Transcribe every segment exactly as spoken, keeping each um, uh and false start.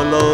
लो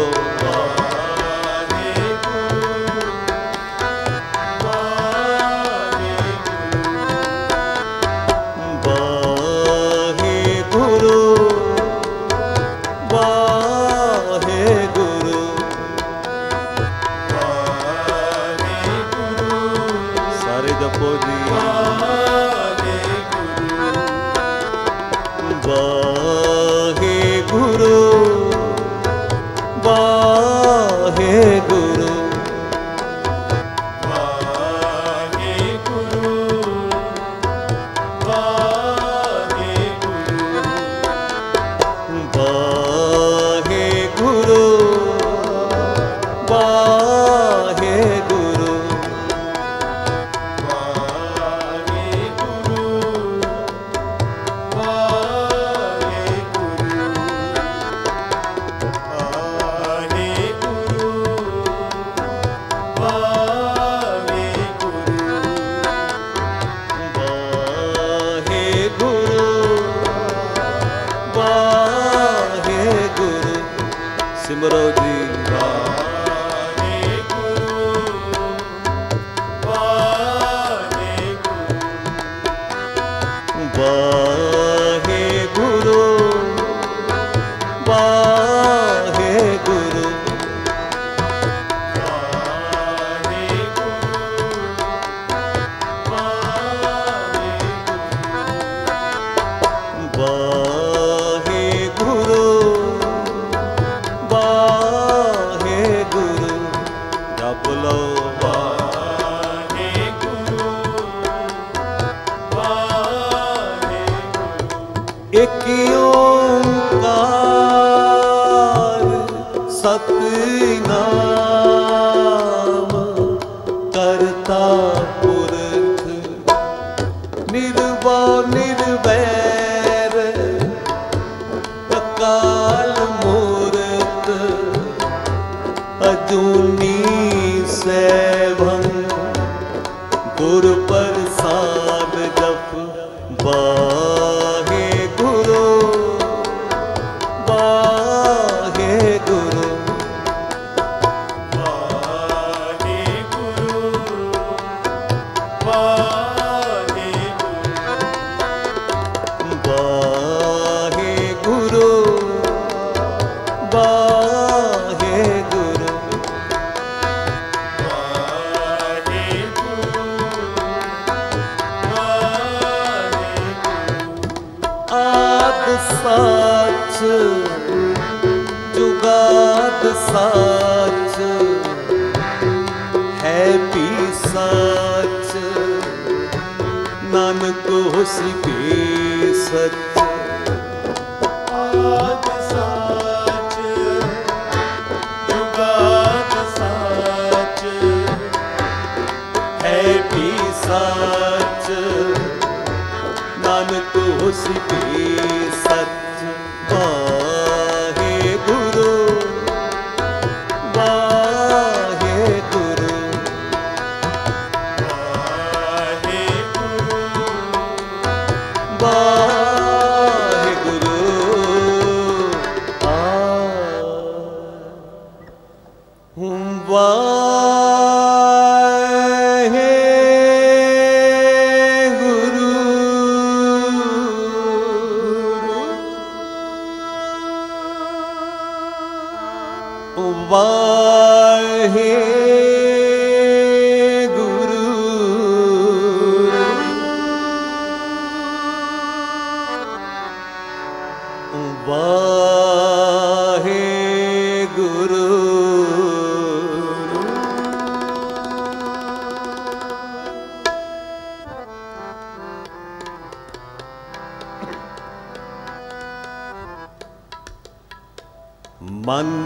मन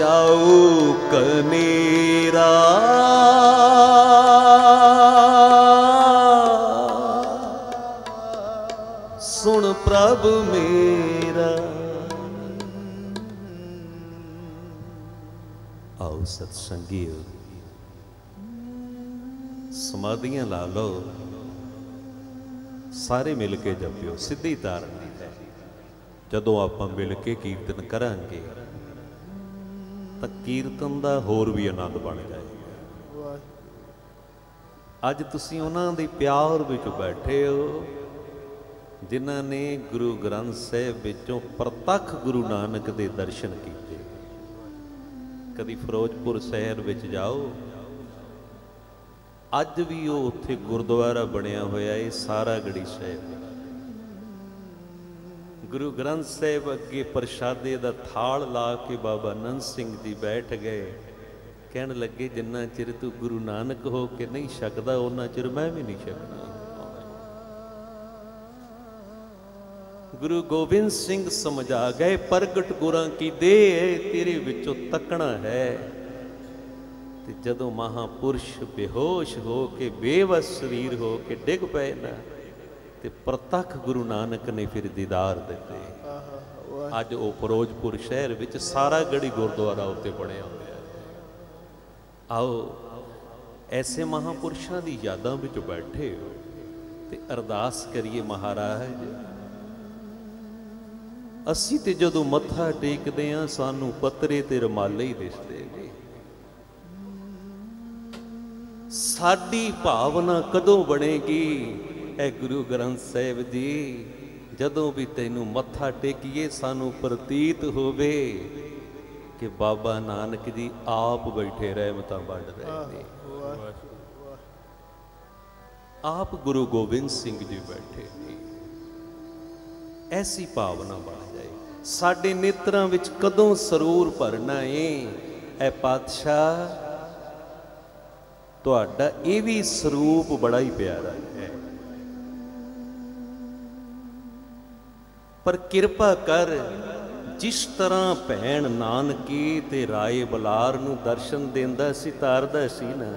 चाऊ कनेरा सुन प्रभु मेरा। आओ सत्संगियो समाधियां ला लो, सारे मिल के जपियो, सीधी तारनी है। जदों आपां मिल के कीर्तन करांगे ਤਾਂ ਕੀਰਤਨ ਦਾ ਹੋਰ ਵੀ ਆਨੰਦ ਬਣ ਜਾਏਗਾ। ਅੱਜ ਤੁਸੀਂ ਉਹਨਾਂ ਦੇ ਪਿਆਰ ਵਿੱਚ ਬੈਠੇ ਹੋ ਜਿਨ੍ਹਾਂ ਨੇ ਗੁਰੂ ਗ੍ਰੰਥ ਸਾਹਿਬ ਵਿੱਚੋਂ ਪ੍ਰਤੱਖ ਗੁਰੂ ਨਾਨਕ ਦੇ ਦਰਸ਼ਨ ਕੀਤੇ। ਕਦੀ ਫਿਰੋਜ਼ਪੁਰ ਸ਼ਹਿਰ ਵਿੱਚ ਜਾਓ, ਅੱਜ ਵੀ ਉਹ ਉੱਥੇ ਗੁਰਦੁਆਰਾ ਬਣਿਆ ਹੋਇਆ ਹੈ ਸਾਰਾਗੜ੍ਹੀ ਸਾਹਿਬ। ਗੁਰੂ ਗ੍ਰੰਥ ਸਾਹਿਬ ਅੱਗੇ ਪ੍ਰਸ਼ਾਦੇ ਦਾ ਥਾਲ ਲਾ ਕੇ ਬਾਬਾ ਨੰਦ ਸਿੰਘ ਜੀ ਬੈਠ ਗਏ। ਕਹਿਣ ਲੱਗੇ ਜਿੰਨਾ ਚਿਰ ਤੂੰ ਗੁਰੂ ਨਾਨਕ ਹੋ ਕੇ ਨਹੀਂ ਛਕਦਾ ਉਹਨਾਂ ਚਿਰ ਮੈਂ ਵੀ ਨਹੀਂ ਛਕਣਾ। ਗੁਰੂ ਗੋਬਿੰਦ ਸਿੰਘ ਸਮਝਾ ਗਏ ਪ੍ਰਗਟ ਗੁਰਾਂ ਕੀ ਦੇਹ ਤੇਰੇ ਵਿੱਚੋਂ ਤੱਕਣਾ ਹੈ। ਤੇ ਜਦੋਂ ਮਹਾਪੁਰਸ਼ ਬੇਹੋਸ਼ ਹੋ ਕੇ ਬੇਵਸ ਸਰੀਰ ਹੋ ਕੇ ਡਿੱਗ ਪਏ ਨਾ ਤੇ ਪ੍ਰਤੱਖ ਗੁਰੂ ਨਾਨਕ ਨੇ ਫਿਰ ਦੀਦਾਰ ਦਿੱਤੇ। ਅੱਜ ਉਹ ਫਿਰੋਜ਼ਪੁਰ ਸ਼ਹਿਰ ਵਿੱਚ ਸਾਰਾਗੜ੍ਹੀ ਗੁਰਦੁਆਰਾ ਉੱਤੇ ਬਣਿਆ ਹੋਇਆ। ਆਓ ਐਸੇ ਮਹਾਪੁਰਸ਼ਾਂ ਦੀ ਯਾਦਾਂ ਵਿੱਚ ਬੈਠੇ ਹੋ ਤੇ ਅਰਦਾਸ ਕਰੀਏ, ਮਹਾਰਾਜ ਅਸੀਂ ਤੇ ਜਦੋਂ ਮੱਥਾ ਟੇਕਦੇ ਹਾਂ ਸਾਨੂੰ ਪੱਤਰੇ ਤੇ ਰੁਮਾਲੇ ਹੀ ਦਿਸਦੇ ਨੇ। ਸਾਡੀ ਭਾਵਨਾ ਕਦੋਂ ਬਣੇਗੀ ਐ ਗੁਰੂ ਗ੍ਰੰਥ ਸਾਹਿਬ ਜੀ? ਜਦੋਂ ਵੀ ਤੈਨੂੰ ਮੱਥਾ ਟੇਕੀਏ ਸਾਨੂੰ ਪ੍ਰਤੀਤ ਹੋਵੇ ਕਿ ਬਾਬਾ ਨਾਨਕ ਜੀ ਆਪ ਬੈਠੇ ਰਹਿਮਤਾਂ ਵੰਡ ਰਹੇ ਨੇ, ਆਪ ਗੁਰੂ ਗੋਬਿੰਦ ਸਿੰਘ ਜੀ ਬੈਠੇ ਨੇ। ਐਸੀ ਭਾਵਨਾ ਬਣ ਜਾਏ। ਸਾਡੇ ਨੇਤਰਾਂ ਵਿੱਚ ਕਦੋਂ ਸਰੂਰ ਭਰਨਾ ਏ ਐ ਪਾਤਸ਼ਾਹ? ਤੁਹਾਡਾ ਇਹ ਵੀ ਸਰੂਪ ਬੜਾ ਹੀ ਪਿਆਰਾ ਹੈ, ਪਰ ਕਿਰਪਾ ਕਰ ਜਿਸ ਤਰ੍ਹਾਂ ਭੈਣ ਨਾਨਕੀ ਤੇ ਰਾਏ ਬਲਾਰ ਨੂੰ ਦਰਸ਼ਨ ਦਿੰਦਾ ਸੀ, ਤਾਰਦਾ ਸੀ ਨਾ,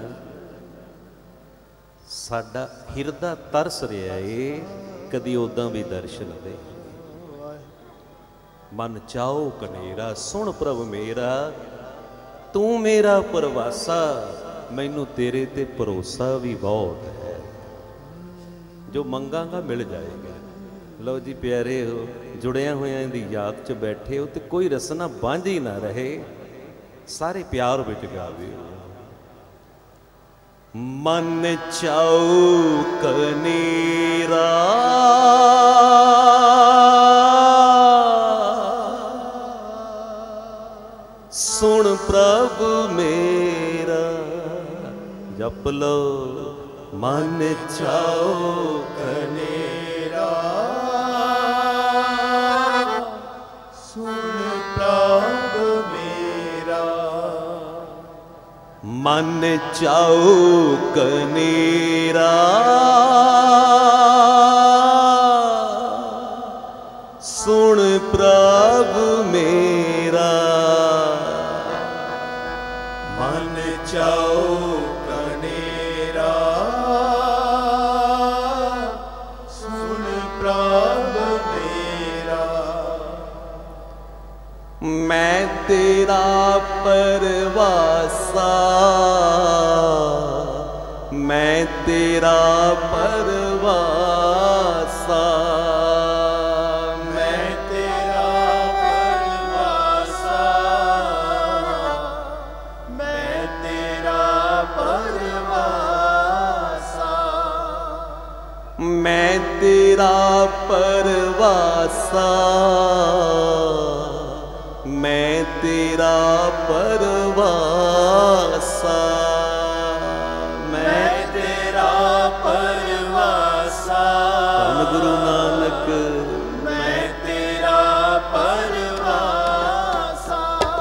ਸਾਡਾ ਹਿਰਦਾ ਤਰਸ ਰਿਹਾ ਏ ਕਦੀ ਉਦਾਂ ਵੀ ਦਰਸ਼ਨ ਦੇ। ਮਨ ਚਾਓ ਕਨੇਰਾ ਸੁਣ ਪ੍ਰਭ ਮੇਰਾ, ਤੂੰ ਮੇਰਾ ਪਰਵਾਸਾ, ਮੈਨੂੰ ਤੇਰੇ ਤੇ ਭਰੋਸਾ ਵੀ ਬਹੁਤ ਹੈ। ਜੋ ਮੰਗਾਂਗਾ ਮਿਲ ਜਾਏਗਾ। ਲਓ ਜੀ ਪਿਆਰੇ ਹੋ, ਜੁੜਿਆ ਹੋਇਆਂ ਦੀ ਯਾਦ 'ਚ ਬੈਠੇ ਹੋ ਤੇ ਕੋਈ ਰਸਨਾ ਬਾਂਝ ਹੀ ਨਾ ਰਹੇ, ਸਾਰੇ ਪਿਆਰ ਵਿੱਚ ਗਾਵੇ। ਮਨ ਚਾਉ ਕਨੇਰਾ ਸੁਣ ਪ੍ਰਭ ਮੇਰਾ, ਜਪ ਲੋ ਮਨ ਚਾਉ ਕਨੇਰਾ ਸੁਣ ਪ੍ਰਭ ਮੇਰਾ। ਮਨ ਚਾਉ ਕਨੇਰਾ ਸੁਣ ਪ੍ਰਭ ਮੇਰਾ। ਮਨ ਚਾਉ ਕਨੇਰਾ ਸੁਣ ਪ੍ਰਭ ਮੇਰਾ। ਮੈਂ ਤੇਰਾ ਪਰਵਾਸਾ, ਮੈਂ ਤੇਰਾ ਪਰਵਾਸਾ, ਮੈਂ ਤੇਰਾ ਪਰਵਾਸਾ, ਮੈਂ ਤੇਰਾ ਪਰਵਾਸਾ, ਮੈਂ ਤੇਰਾ ਪਰਵਾਸਾ, ਮੈਂ ਤੇਰਾ ਪਰਵਾਸਾ, ਮੈਂ ਤੇਰਾ ਪਰਵਾਸਾ। ਧੰਨ ਗੁਰੂ ਨਾਨਕ ਮੈਂ ਤੇਰਾ ਪਰਵਾਸਾ।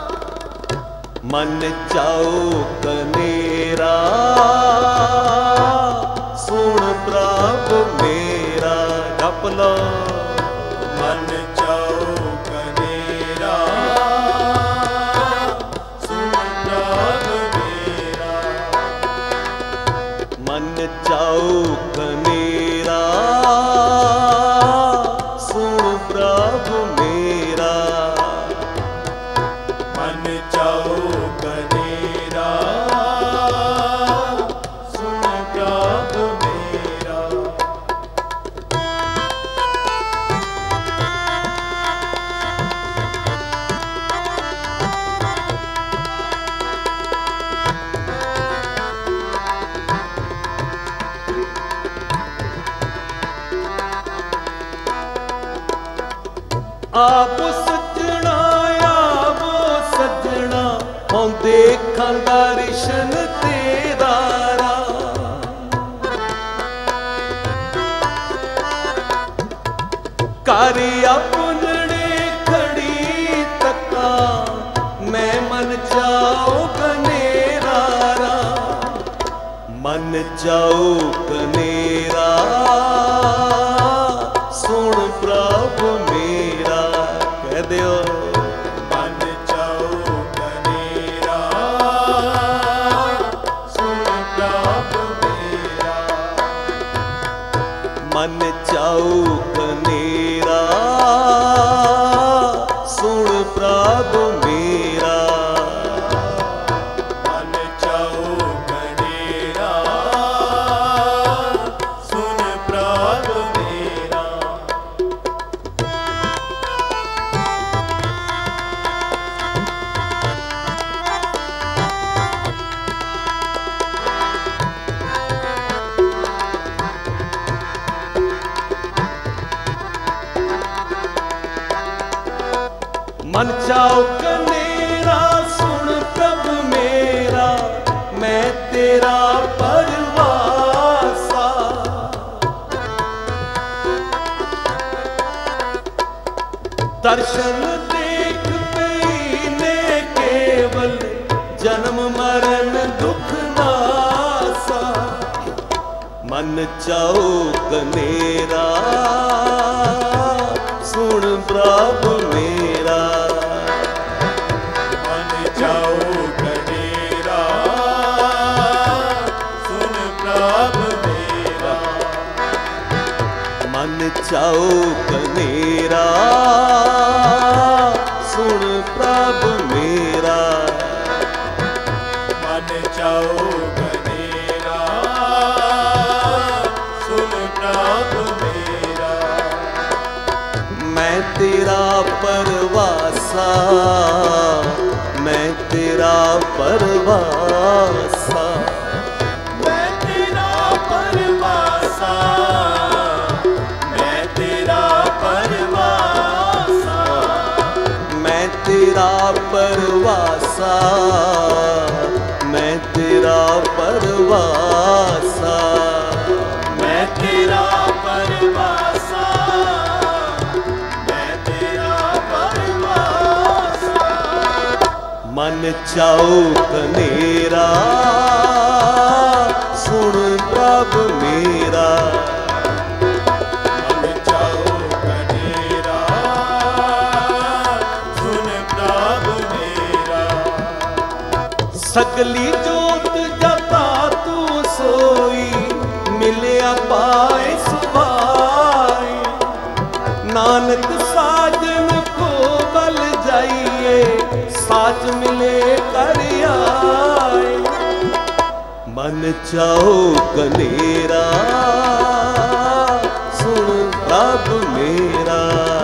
ਮਨ ਚਾਉ ਕਨੇਰਾ ਸੁਣ ਪ੍ਰਭ ਮੇਰਾ, ਜਪ ਲੋ ਮਨ ਚਾਉ ਕਨੇਰਾ ਸੁਣ ਪ੍ਰਭ ਮੇਰਾ। ਮਨ ਚਾਉ ਕਨੇਰਾ ਸੁਣ ਪ੍ਰਭ ਮੇਰਾ। ਮਨ ਚਾਉ ਕਨੇਰਾ ਸੁਣ ਪ੍ਰਭ ਮੇਰਾ। आप सजना आवो सजना हों देखा दर्शन तेरा कर अपने खड़ी तका मैं मन जाओ कनेरा मन जाओ कनेरा सुन प्रभु मेरा कह दियो मन जाओ कनेरा सुन प्रभु मेरा मन जाओ कनेरा सुन प्रभु मेरा मन जाओ कनेरा सुन प्रभु मेरा मन जाओ कनेरा सुन प्रभु मेरा मैं तेरा परवासा दर्शन देख पीने केवल जन्म मरण दुख नासा मन जाओ कनेरा सुन प्रभु मेरा मन जाओ कनेरा सुन प्रभु मेरा मन जाओ कनेरा सुन प्रभु मेरा मन जाओ कनेरा सुन प्रभु मेरा मैं तेरा परवासा मैं तेरा परवासा मैं तेरा परवासा मैं तेरा परवासा मैं तेरा परवासा मैं तेरा परवासा मैं तेरा परवासा मैं तेरा परवासा मन जाओ कनेरा सुन प्रभु मेरा मन जाओ कनेरा सुन प्रभु मेरा सगली जोत जता तू सोई मिलिया पाए सुभाए नानक साजन को बल जाइए साच मिले कर आए मन जाओ कनेरा सुन प्रभु मेरा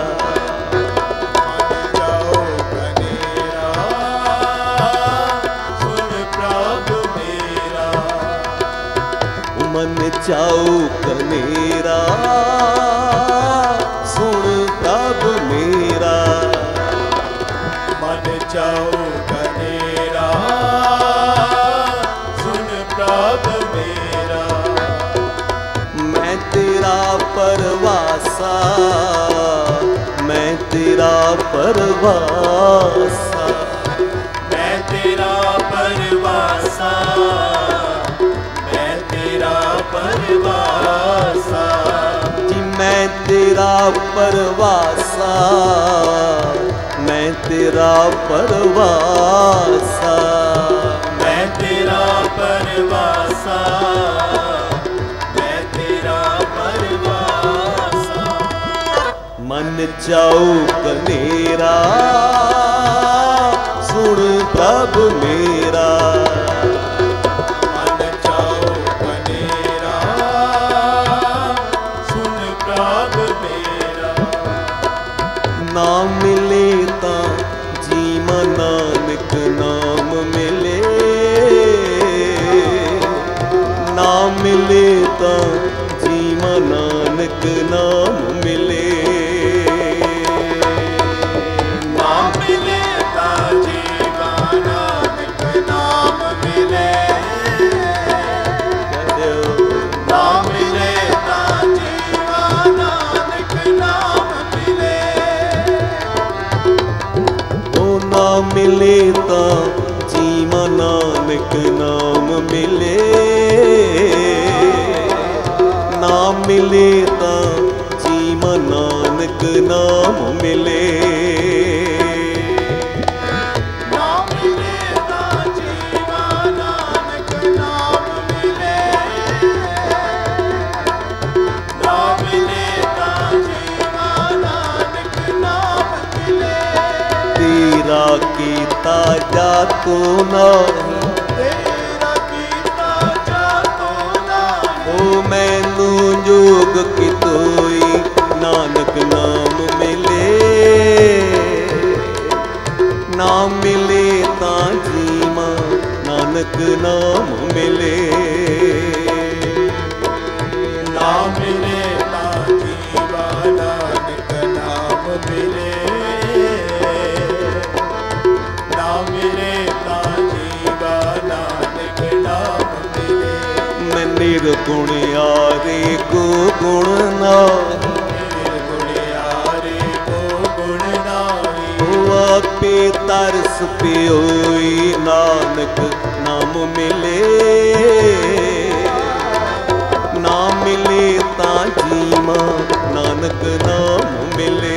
मन जाओ कनेरा सुन प्रभु मेरा मन जाओ कनेरा सुन प्रभु मेरा मन जाओ कनेरा सुन प्रभु मेरा मैं तेरा परवासा मैं तेरा परवासा मैं तेरा परवासा मैं तेरा परवासा जी मैं तेरा परवासा मैं तेरा परवासा मैं तेरा परवासा मैं तेरा परवासा मन जाओ कनेरा सुन प्रभु मेरा मन जाओ कनेरा सुन प्रभु मेरा नाम मिले ता जीवा नानक नाम मिले नाम मिले ता जीवा नानक नाम मिले तां जीवा नानक नाम मिले, नाम मिले तां जीवा नानक नाम मिले। कीता जातो नहीं, तेरा कीता जातो नहीं, ओ मैनू जोग कितोई नानक नाम मिले, नाम मिले तां जीवा नानक नाम मिले, नाम मिले तां जीवा नानक नाम मिले, निर्गुण यारे को गुण नाही, निर्गुण यारे को गुण नाही, ओ आपे तरस पियोई नानक नाम मिले, नाम मिले तां जीवा नानक नाम मिले,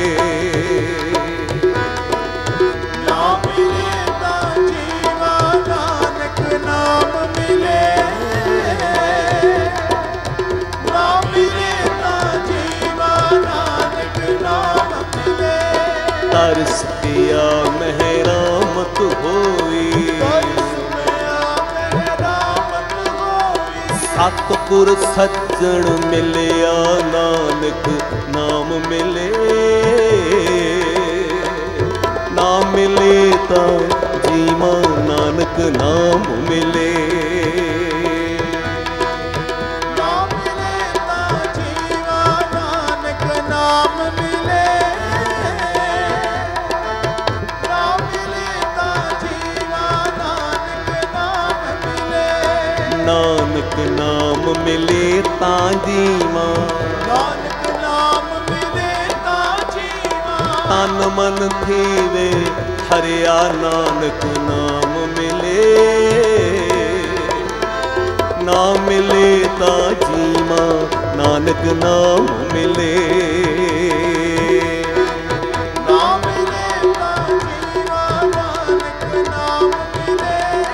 नाम मिले तां जीवा नानक नाम मिले, तरस पिया महरामत होई, सतपुर सज्जन मिलिया नानक नाम मिले, नाम मिले तां जीवा नानक नाम मिले, नाम मिले तां जीवा नानक नाम मिले, नानक नाम मिले तां जीवा, नानक नाम मिले तां जीवा, तन मन थीवे हरिया नानक नाम मिले, नाम मिले तां जीवा नानक नाम मिले, नाम मिले तां जीवा नानक नाम मिले,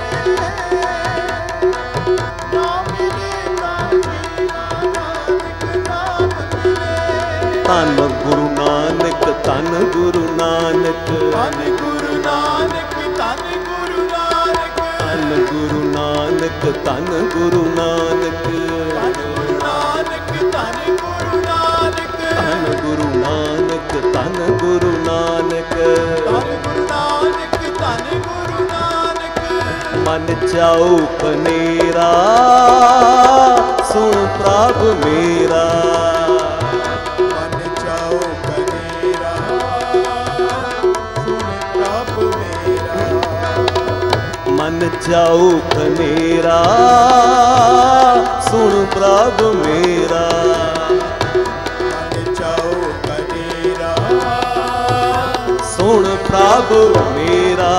धन गुरु नानक धन गुरु नानक, धन गुरु नानक धन गुरु नानक, धन गुरु नानक धन गुरु नानक, धन गुरु नानक धन गुरु नानक, धन गुरु नानक धन गुरु नानक, धन गुरु नानक धन गुरु नानक, मन चाओ कनेरा सुन प्रभु मेरा, मन जाओ कनेरा सुन प्रभु मेरा, मन जाओ कनेरा सुन प्रभु मेरा,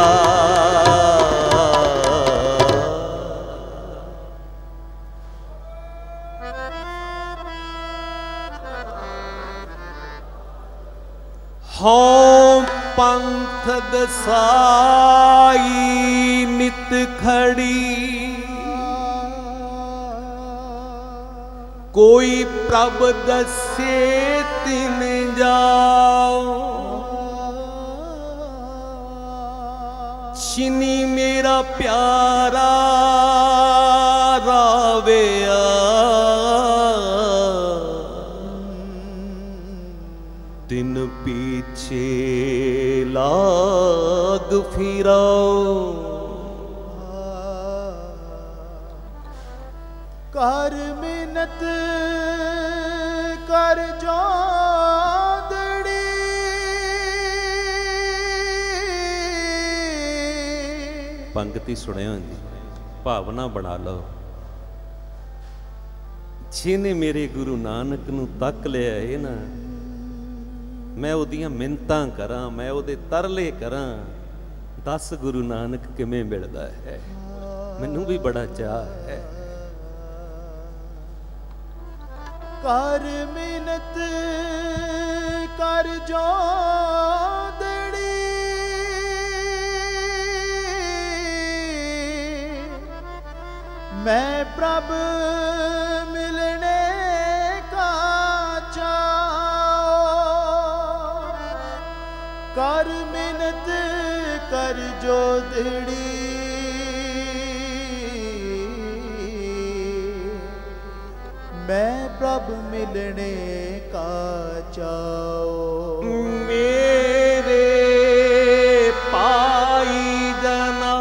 हों पंथ दसाई नित खड़ी, कोई प्रभ दसे तिन जाओ, छिनी मेरा प्यारा रावेया, दिन पीछे लाग फिराओ, कर मिन्नत कर जोदड़ी, पंक्ति सुनियो जी, भावना बना लो। जिन्हें मेरे गुरु नानक नूं तक लिया है ना, मैं उहदियां मिन्नतां करां, मैं उहदे तरले करां, दस गुरु नानक किवें मिलदा है, मैनू भी बड़ा चाह है। कर मिनत कर जो दड़ी, मैं प्रभ मिलने का चाओ। कर मिनत कर जो दड़ी, मैं प्रभु मिलने का चाओ। मेरे पाई जना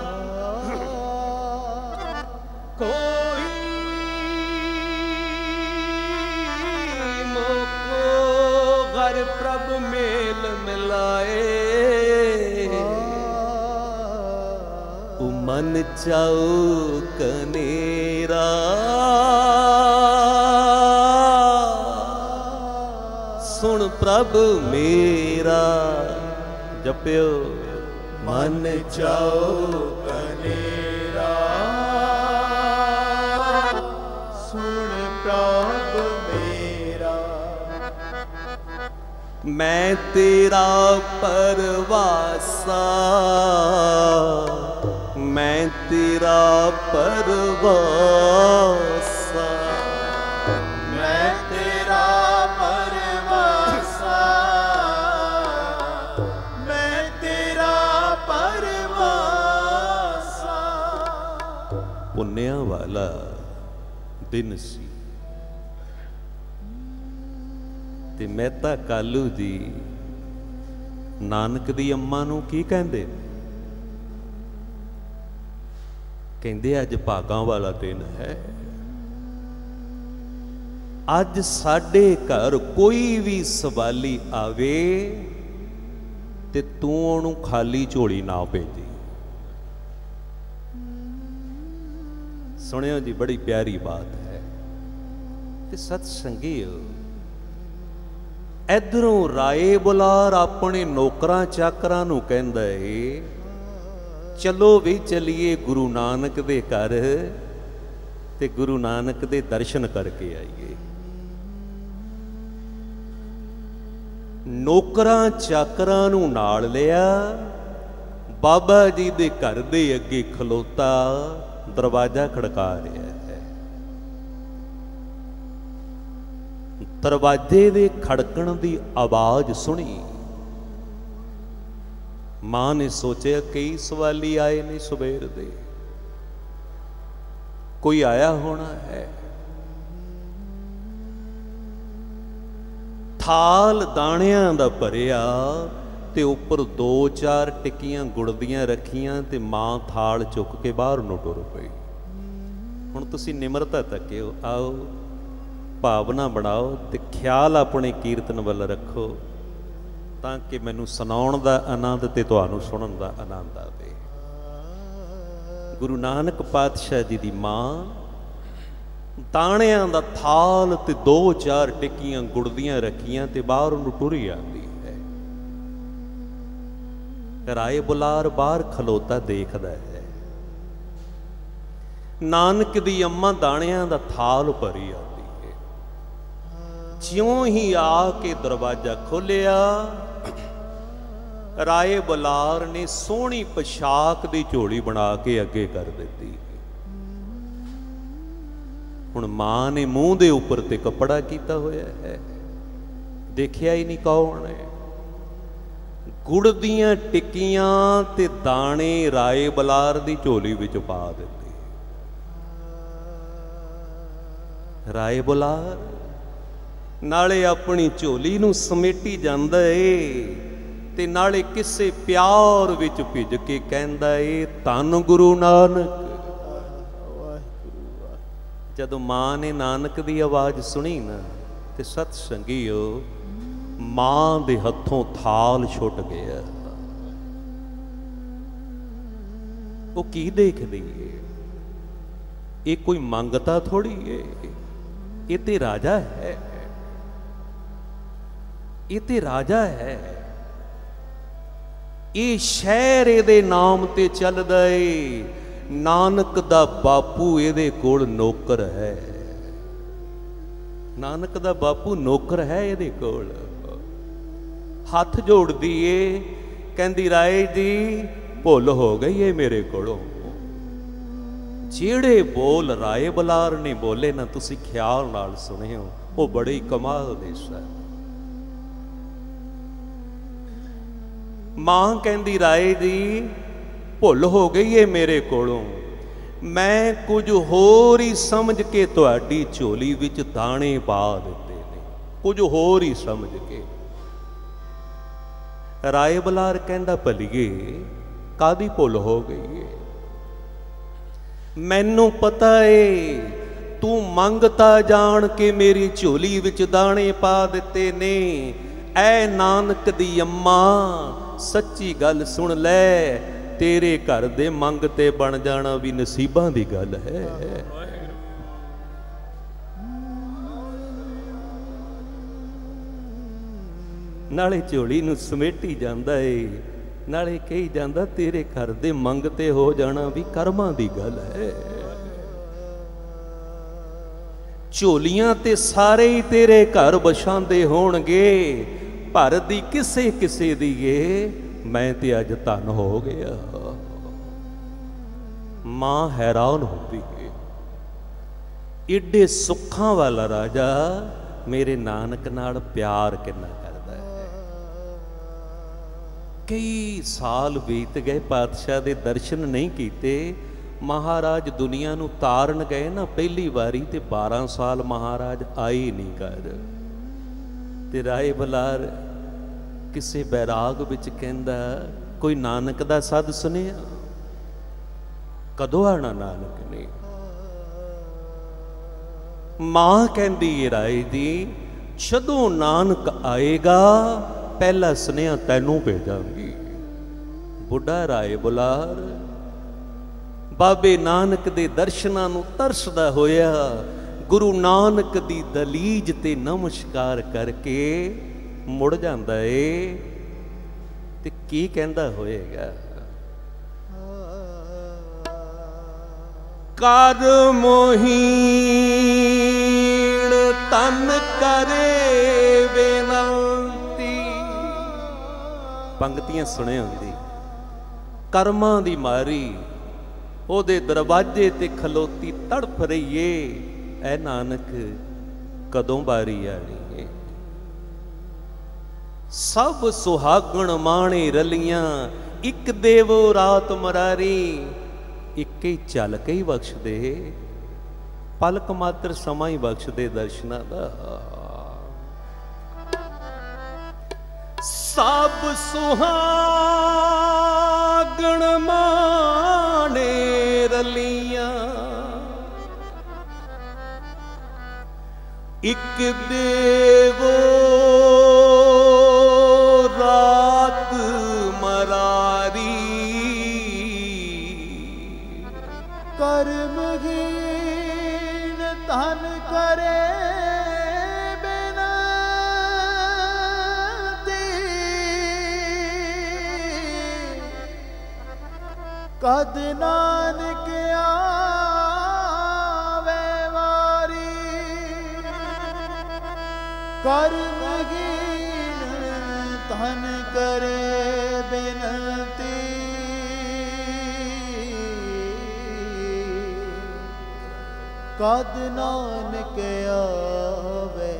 कोई मोको घर प्रभु मेल मिलाए, मन चाओ कनेरा सुन प्रभु मेरा, जप्यो मन चाओ कनेरा सुन प्रभु मेरा। मैं तेरा परवासा, मैं तेरा परवासा, मैं तेरा परवासा, मैं तेरा परवासा। पुन्निया वाला दिन सी ते मेहता कालू जी नानक दी अम्मा नूं की कहंदे? कहंदे अज भागां वाला दिन है, अज साडे घर कोई भी सवाली आवे ते तू ओनू खाली झोली ना भेजी। सुनियो जी, बड़ी प्यारी बात है। ते सत्संगियो, इधरों राए बुलार अपने नौकरां चाकरां नूं कहंदा है, चलो भी चलिए गुरु नानक दे घर ते गुरु नानक दे दर्शन करके आइए। नौकरां चाकरां नूं नाल लिया, बाबा जी दे घर दे अगे खलोता दरवाजा खड़का रहा है। दरवाजे दे खड़कण दी आवाज सुनी, मां ने सोचा कई सवाली आए ने सवेर दे, कोई आया होना है। थाल दाणियां दा भरिया ते उपर दो चार टिक्कियां गुड़ दियां रखियां ते मां थाल चुक के बाहर नूं टुर पई। हुण तुसीं निमरता तकियो, आओ भावना बनाओ ते ख्याल अपने कीर्तन वाल रखो, ताकि मैनू सुनाउण दा आनंद ते तुहानू सुनन दा आनंद आवे। गुरु नानक पातशाह जी दी मां दाणियां दा थाल ते दो चार टिक्कियां गुड़ दियां रखियां ते बाहर नूं टुरी आंदी है। राए बुलार बाहर खलोता देखदा है, नानक दी अम्मा दाणियां दा थाल भरी आंदी। ज्यों ही आके दरवाजा खोलिया, राए बुलार ने सोहनी पोशाक दी झोली बना के अगे कर दी। हुण मां ने मूँह दे उपर ते कपड़ा कीता होया है, देखिया ही नहीं कौन है। गुड़ दियां टिक्कियां ते दाणे राए बुलार दी झोली विच पा दित्ते। राए बुलार नाले अपनी झोली नूं समेटी जांदा है ते नाले किसे प्यार विच भिज के कहंदा है, धन गुरु नानक। जदों मां ने नानक दी आवाज़ सुनी ना ते सत्संगियो, मां दे हथों थाल छुट गया। वो की देखदी है? ये कोई मंगता थोड़ी है, ये ते राजा है, ये ते राजा है। ਇਹ ਸ਼ਹਿਰ ਇਹਦੇ ਨਾਮ ਤੇ ਚੱਲਦਾ ਏ, ਨਾਨਕ ਦਾ ਬਾਪੂ ਇਹਦੇ ਕੋਲ ਨੌਕਰ ਹੈ। ਨਾਨਕ ਦਾ ਬਾਪੂ ਨੌਕਰ ਹੈ ਇਹਦੇ ਕੋਲ। ਹੱਥ ਜੋੜਦੀ ਏ, ਕਹਿੰਦੀ ਰਾਏ ਜੀ ਭੁੱਲ ਹੋ ਗਈ ਏ ਮੇਰੇ ਕੋਲੋਂ। ਜਿਹੜੇ ਬੋਲ ਰਾਏ ਬਲਾਰ ਨੇ ਬੋਲੇ ਨਾ, ਤੁਸੀਂ ਖਿਆਲ ਨਾਲ ਸੁਣਿਓ, ਉਹ ਬੜੇ ਕਮਾਲ ਦੇ ਸਨ। ਮਾਂ ਕਹਿੰਦੀ ਰਾਏ ਜੀ ਭੁੱਲ ਹੋ ਗਈ ਏ ਮੇਰੇ ਕੋਲੋਂ, ਮੈਂ ਕੁਝ ਹੋਰ ਹੀ ਸਮਝ ਕੇ ਤੁਹਾਡੀ ਝੋਲੀ ਵਿੱਚ ਦਾਣੇ ਪਾ ਦਿੱਤੇ ਨੇ, ਕੁਝ ਹੋਰ ਹੀ ਸਮਝ ਕੇ। ਰਾਏ ਬਲਾਰ ਕਹਿੰਦਾ ਭਲੀਏ ਕਾਦੀ ਭੁੱਲ ਹੋ ਗਈ ਏ? ਮੈਨੂੰ ਪਤਾ ਏ ਤੂੰ ਮੰਗਤਾ ਜਾਣ ਕੇ ਮੇਰੀ ਝੋਲੀ ਵਿੱਚ ਦਾਣੇ ਪਾ ਦਿੱਤੇ ਨੇ। ਐ ਨਾਨਕ ਦੀ ਅੰਮਾ ਸੱਚੀ ਗੱਲ ਸੁਣ ਲੈ, ਤੇਰੇ ਘਰ ਦੇ ਮੰਗ ਤੇ ਬਣ ਜਾਣਾ ਵੀ ਨਸੀਬਾਂ ਦੀ ਗੱਲ ਹੈ। ਨਾਲੇ ਝੋਲੀ ਨੂੰ ਸਮੇਟੀ ਜਾਂਦਾ ਏ, ਨਾਲੇ ਕਹੀ ਜਾਂਦਾ ਤੇਰੇ ਘਰ ਦੇ ਮੰਗ ਤੇ ਹੋ ਜਾਣਾ ਵੀ ਕਰਮਾਂ ਦੀ ਗੱਲ ਹੈ। ਝੋਲੀਆਂ ਤੇ ਸਾਰੇ ਹੀ ਤੇਰੇ ਘਰ ਬਛਾਂਦੇ ਹੋਣਗੇ, ਭਰ ਦੀ ਕਿਸੇ ਕਿਸੇ ਦੀ ਏ, ਮੈਂ ਤੇ ਅੱਜ ਧਨ ਹੋ ਗਿਆ। ਮਾਂ ਹੈਰਾਨ ਹੁੰਦੀ ਏ, ਏਡੇ ਸੁੱਖਾਂ ਵਾਲਾ ਰਾਜਾ ਮੇਰੇ ਨਾਨਕ ਨਾਲ ਪਿਆਰ ਕਿੰਨਾ ਕਰਦਾ ਹੈ। ਕਈ ਸਾਲ ਬੀਤ ਗਏ, ਪਾਤਸ਼ਾਹ ਦੇ ਦਰਸ਼ਨ ਨਹੀਂ ਕੀਤੇ। ਮਹਾਰਾਜ ਦੁਨੀਆ ਨੂੰ ਤਾਰਨ ਗਏ ਨਾ ਪਹਿਲੀ ਵਾਰੀ, ਤੇ ਬਾਰਾਂ ਸਾਲ ਮਹਾਰਾਜ ਆਏ ਨਹੀਂ ਘਰ। ਤੇ ਰਾਏ ਬਲਾਰ ਕਿਸੇ ਬੈਰਾਗ ਵਿੱਚ ਕਹਿੰਦਾ ਕੋਈ ਨਾਨਕ ਦਾ ਸੱਦ ਸੁਣਿਆ? ਕਦੋਂ ਆਣਾ ਨਾਨਕ ਨੇ? ਮਾਂ ਕਹਿੰਦੀ ਏ ਰਾਏ ਦੀ ਜਦੋਂ ਨਾਨਕ ਆਏਗਾ ਪਹਿਲਾ ਸੁਨੇਹਾ ਤੈਨੂੰ ਭੇਜਾਂਗੀ। ਬੁੱਢਾ ਰਾਏ ਬੁਲਾਰ ਬਾਬੇ ਨਾਨਕ ਦੇ ਦਰਸ਼ਨਾਂ ਨੂੰ ਤਰਸਦਾ ਹੋਇਆ ਗੁਰੂ ਨਾਨਕ ਦੀ ਦਲੀਜ ਤੇ ਨਮਸਕਾਰ ਕਰਕੇ ਮੁੜ ਜਾਂਦਾ ਏ। ਤੇ ਕੀ ਕਹਿੰਦਾ ਹੋਏਗਾ? ਕਰ ਮੋਹੀਣ ਤਨ ਕਰੇ ਬੇਨੰਤੀ। ਪੰਕਤੀਆਂ ਸੁਣੇ ਹੁੰਦੀ, ਕਰਮਾਂ ਦੀ ਮਾਰੀ ਉਹਦੇ ਦਰਵਾਜ਼ੇ ਤੇ ਖਲੋਤੀ ਤੜਫ ਰਹੀ ਏ, ਐ ਨਾਨਕ ਕਦੋਂ ਬਾਰੀ ਆਣੀ ਏ। ਸਭ ਸੁਹਾਗਣ ਮਾਣੇ ਰਲੀਆਂ, ਇੱਕ ਦੇਵੋ ਰਾਤ ਮਰਾਰੀ। ਇੱਕ ਹੀ ਝਲਕ ਹੀ ਬਖਸ਼ ਦੇ, ਪਲਕ ਮਾਤਰ ਸਮਾਂ ਹੀ ਬਖਸ਼ ਦੇ ਦਰਸ਼ਨਾਂ ਦਾ। ਸਭ ਸੁਹਾਗਣ ਮਾਣੇ ਰਲੀਆਂ, ਇੱਕ ਦੇਵੋ ਰਾਤ ਮਰਾਰੀ। ਕਰਮਹੀਣ ਧਨ ਕਰੇ ਬੇਨੰਤੀ, ਕਦ ਨਾਨਕ ਆਵੇ ਵਾਰੀ। ਕਰਮਹੀਣ ਧਨ ਕਰੇ ਬੇਨੰਤੀ, ਕਦ ਨਾਨਕ ਆਵੇ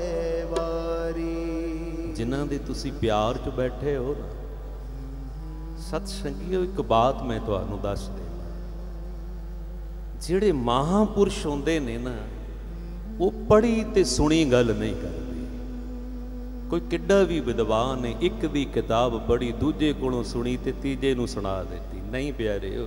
ਵਾਰੀ। ਜਿਨ੍ਹਾਂ ਦੇ ਤੁਸੀਂ ਪਿਆਰ 'ਚ ਬੈਠੇ ਹੋ ਨਾ ਸਤ ਸੰਗੀਓ, ਇੱਕ ਬਾਤ ਮੈਂ ਤੁਹਾਨੂੰ ਦੱਸ ਦੇ, ਜਿਹੜੇ ਮਹਾਂਪੁਰਸ਼ ਹੁੰਦੇ ਨੇ ਨਾ ਉਹ ਪੜ੍ਹੀ ਤੇ ਸੁਣੀ ਗੱਲ ਨਹੀਂ ਕਰਦੇ। ਕੋਈ ਕਿੱਡਾ ਵੀ ਵਿਦਵਾਨ ਨੇ, ਇੱਕ ਦੀ ਕਿਤਾਬ ਪੜ੍ਹੀ, ਦੂਜੇ ਕੋਲੋਂ ਸੁਣੀ ਤੇ ਤੀਜੇ ਨੂੰ ਸੁਣਾ ਦਿੱਤੀ। ਨਹੀਂ ਪਿਆਰਿਓ,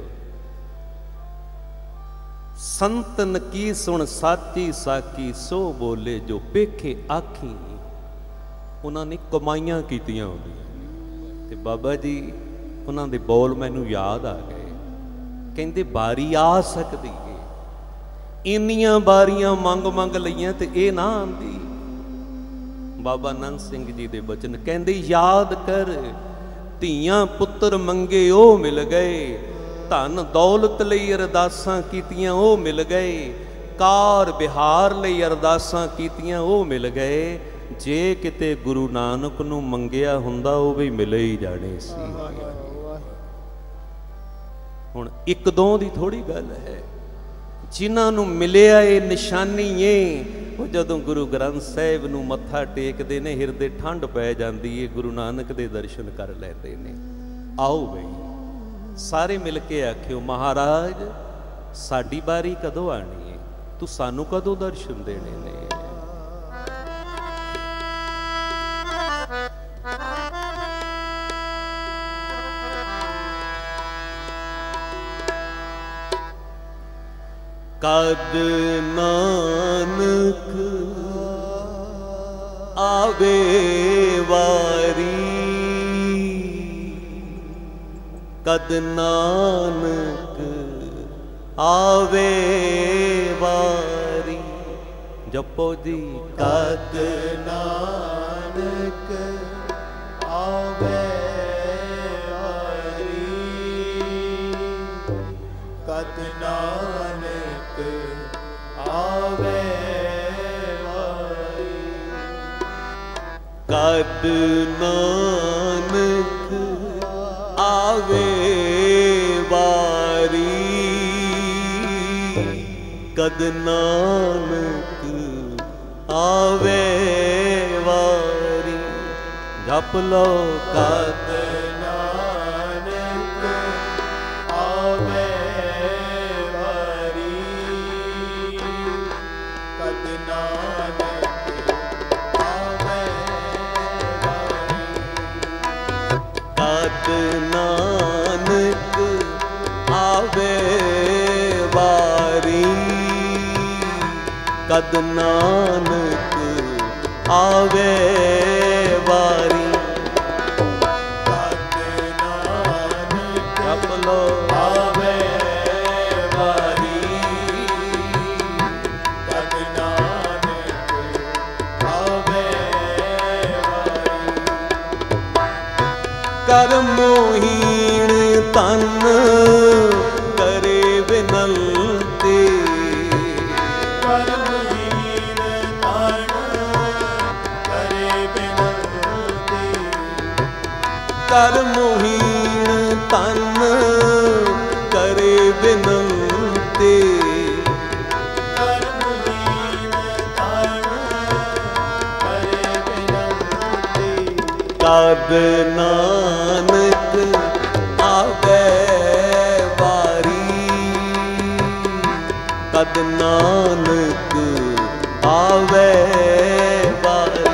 ਸੰਤਨ ਕੀ ਸੁਣ ਸਾਚੀ ਸਾਕੀ, ਸੋ ਬੋਲੇ ਜੋ ਪੇਖੇ ਆਖੀ। ਉਹਨਾਂ ਨੇ ਕਮਾਈਆਂ ਕੀਤੀਆਂ ਹੁੰਦੀਆਂ। ਤੇ ਬਾਬਾ ਜੀ ਉਹਨਾਂ ਦੇ ਬੋਲ ਮੈਨੂੰ ਯਾਦ ਆ ਗਏ। ਕਹਿੰਦੇ ਬਾਰੀ ਆ ਸਕਦੀ ਏ, ਇੰਨੀਆਂ ਬਾਰੀਆਂ ਮੰਗ ਮੰਗ ਲਈਆਂ ਤੇ ਇਹ ਨਾ ਆਂਦੀ। ਬਾਬਾ ਨੰਦ ਸਿੰਘ ਜੀ ਦੇ ਬਚਨ ਕਹਿੰਦੇ ਯਾਦ ਕਰ ਧੀਆਂ ਪੁੱਤਰ ਮੰਗੇ ਉਹ ਮਿਲ ਗਏ, ਧਨ ਦੌਲਤ ਲਈ ਅਰਦਾਸਾਂ ਕੀਤੀਆਂ ਉਹ ਮਿਲ ਗਏ, ਕਾਰ ਵਿਹਾਰ ਲਈ ਅਰਦਾਸਾਂ ਕੀਤੀਆਂ ਉਹ ਮਿਲ ਗਏ। ਜੇ ਕਿਤੇ ਗੁਰੂ ਨਾਨਕ ਨੂੰ ਮੰਗਿਆ ਹੁੰਦਾ ਉਹ ਵੀ ਮਿਲੇ ਹੀ ਜਾਣੇ ਸੀ। ਹੁਣ ਇੱਕ ਦੋ ਦੀ ਥੋੜੀ ਗੱਲ ਹੈ, ਜਿਨ੍ਹਾਂ ਨੂੰ ਮਿਲਿਆ ਇਹ ਨਿਸ਼ਾਨੀ ਏ, ਉਹ ਜਦੋਂ ਗੁਰੂ ਗ੍ਰੰਥ ਸਾਹਿਬ ਨੂੰ ਮੱਥਾ ਟੇਕਦੇ ਨੇ ਹਿਰਦੇ ਠੰਡ ਪੈ ਜਾਂਦੀ ਏ, ਗੁਰੂ ਨਾਨਕ ਦੇ ਦਰਸ਼ਨ ਕਰ ਲੈਂਦੇ ਨੇ। ਆਓ ਬਈ ਸਾਰੇ ਮਿਲ ਕੇ ਆਖਿਓ, ਮਹਾਰਾਜ ਸਾਡੀ ਵਾਰੀ ਕਦੋਂ ਆਣੀ ਏ, ਤੂੰ ਸਾਨੂੰ ਕਦੋਂ ਦਰਸ਼ਨ ਦੇਣੇ ਨੇ। ਕਦ ਨਾਨਕ ਆਵੇ ਵਾਰੀ, ਕਦ ਨਾਨਕ ਆਵੇ ਵਾਰੀ। ਜਪੋ ਜੀ, ਕਦ ਨਾਨਕ ਆਵੇ ਵਾਰੀ, ਕਦ ਨਾਨਕ ਆਵੇ ਵਾਰੀ, ਕਦ ਨਾਨਕ ਆਵੇ ਵਾਰੀ, ਕਦ ਨਾਨਕ ਆਵੇ ਵਾਰੀ। ਜਪ ਲੋ, ਕਦ ਨਾਨਕ ਆਵੇ ਵਾਰੀ, ਕਦ ਨਾਨਕ ਆਵੇ ਵਾਰੀ, ਕਦ ਨਾਨਕ ਆਵੇ ਵਾਰੀ, ਕਦ ਨਾਨਕ ਆਵੇ ਵਾਰੀ। ਕਦ ਨਾਨਕ ਜਪ ਲੋ, ਆਵੇ ਵਾਰੀ, ਕਦ ਨਾਨਕ ਆਵੇ ਵਾਰੀ, ਕਰਮੋਹੀਣ ਤਨ ਕਰੇ ਬਿਨੰਤੀ, ਕਰਮਹੀਨ ਤਨ ਕਰੇ ਬਿਨੰਤੀ, ਕਰਮੋਹੀਣ ਤਨ ਕਰੇ ਬਿਨੰਤੀ, ਕਰਮਹੀਨ ਤਨ ਕਰੇ ਬਿਨੰਤੀ, ਕਦ ਨਾਨਕ ਆਵੇ ਵਾਰੀ, ਕਦ ਨਾਨਕ ਆਵੇ ਵਾਰੀ।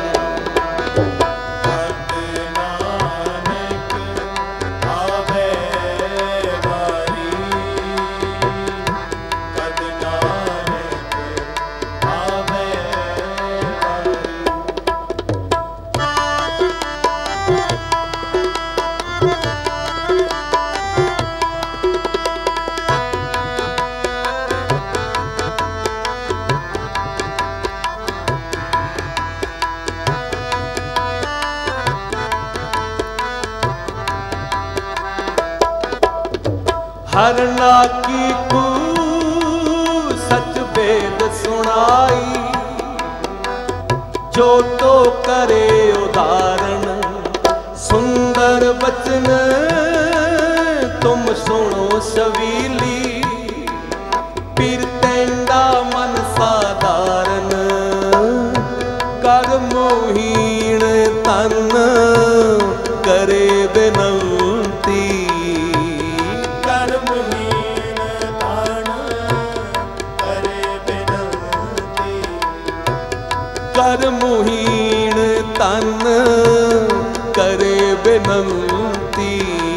ਕਦ ਨਾਨਕ ਆਵੇ ਵਾਰੀ, ਕਦ ਨਾਨਕ ਆਵੇ ਵਾਰੀ, ਹਰਨਾ ਕੀ ਕੂ ਸਚ ਵੇਦ ਸੁਣਾਈ, ਜੋ ਤੋ ਕਰੇ ਉਦਾਹਰਣ ਸੁੰਦਰ ਬਚਨ ਤੁਮ ਸੁਣੋ ਸਵੀਲੀ, ਪੀਰ ਤੈਂਡਾ ਮਨ ਸਾਧਾਰਨ ਕਰ ਮੋਹੀਣ ਤਨ ਕਰੇ ਬਿਨੰਤੀ, ਕਰਮਹੀਨ ਤਨ ਕਰੇ ਬਿਨੰਤੀ, ਕਰਮਹੀਣ ਤਨ ਕਰੇ ਬਿਨੰਤੀ,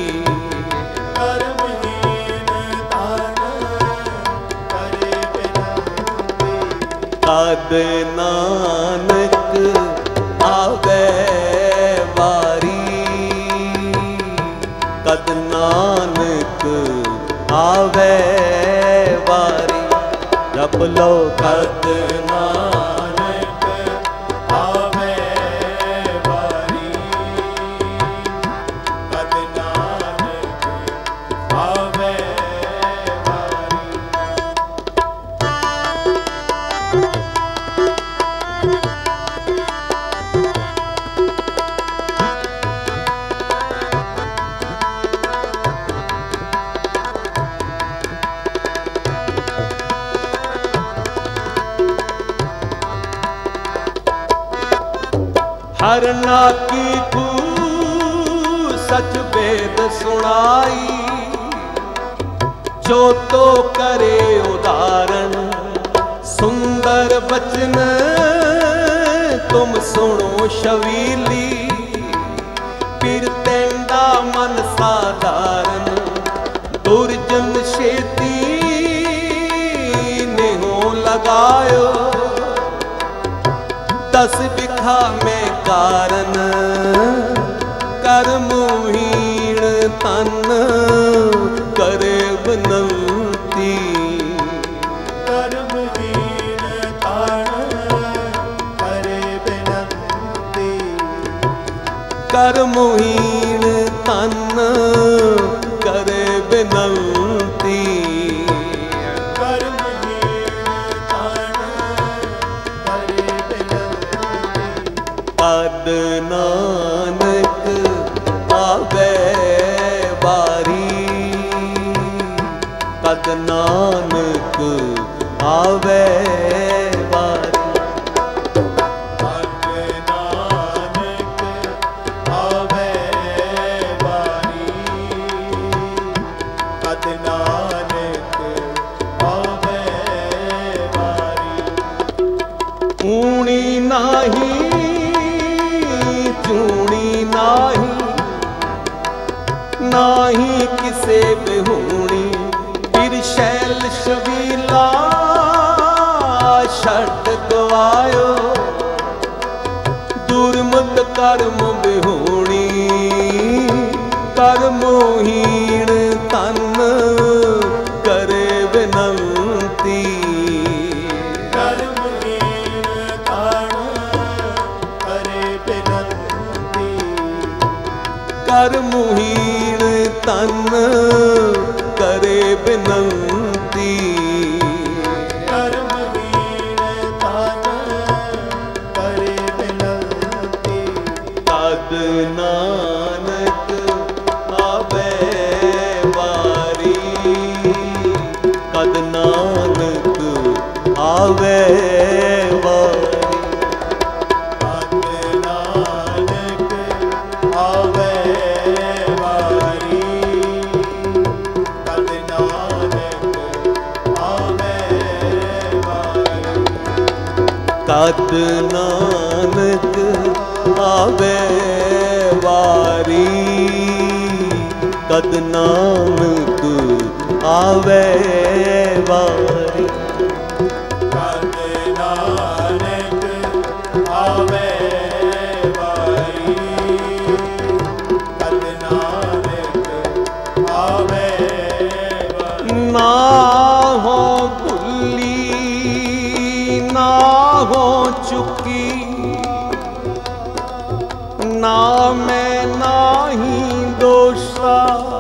ਕਰਮਹੀਨ ਤਨ ਕਰੇ ਬਿਨੰਤੀ, ਕਦ ਨਾਨਕ ਆਵੇ ਵਾਰੀ, ਕਦ ਨਾਨਕ ਆਵੇ ਵਾਰੀ। ਜਪ ਲੋ, ਕਦ ਨਾਨਕ ਆਵੇ ਵਾਰੀ, ਕਦ हरना की तू सच वेद सुनाई, जो तो करे उदाहरण सुंदर बचन तुम सुनो शवीली। फिर तेंदा मन साधारण दुर्जन शेती ने हो लगायो, दस बिखा में कारण कर्महीन तन करे बनती। कर्महीन तन करे बिनती, कर्महीन तन करे बिनती। कद नानक आवे बारी, कद नानक आवे बारी। कद नानक आवे बारी, कद नानक आवे बारी। ऊणी नाही चूणी नाही, नाही किसे बिहूणी। फिर शैल शबीला छट गवायो, दुर्मत कर्म बिहूणी। कर्महीन तन करे विनंती, कर्महीन तन करे बिनती। कर्महीन तन करे बिनती। कर्महीन तन करे बिनती। कद नानक आवे बारी, कद नानक आवे बारी। कद नानक आवे बारी, कद नानक आवे बारी। कद नानक आवे बारी, कद नानक आवे बारी। कद नानक आवे बारी, कद नानक आवे बारी। ना हो भुली ना हो चुकी, ना मैं नाही दोषा।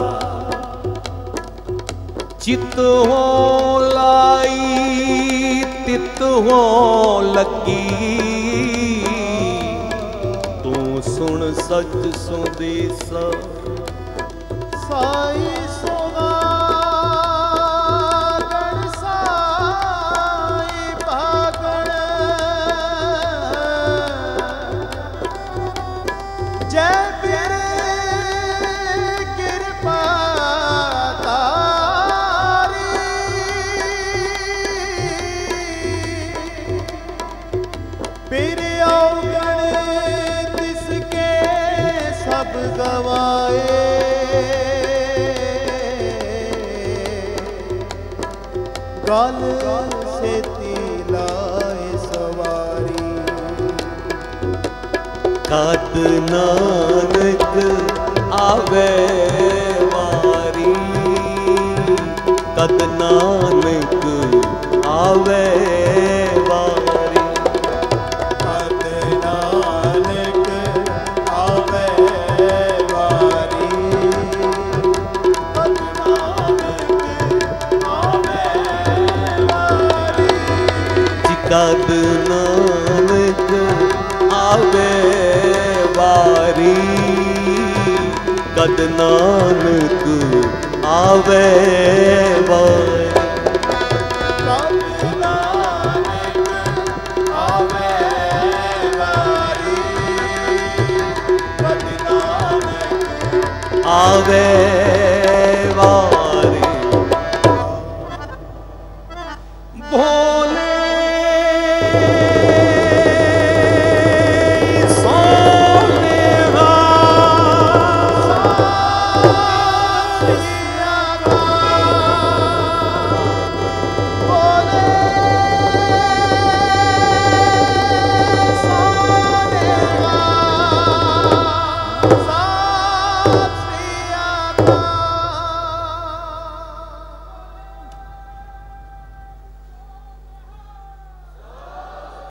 चित हो लाई तित हो लगी, तू सुन सच सुदेसा। साई सोगागण साई भागण, जय फिर कृपा तारी। फिर अवगण तिसके सब गवाए, गल से तिलाए सवारी। कद नानक आवे बारी, कद नानक आवे बारी। कद नानक आवे बारी, कद नानक आवे बारी। कद नानक आवे बारी, कद नानक आवे बारी। कद नानक आवे बारी, आवे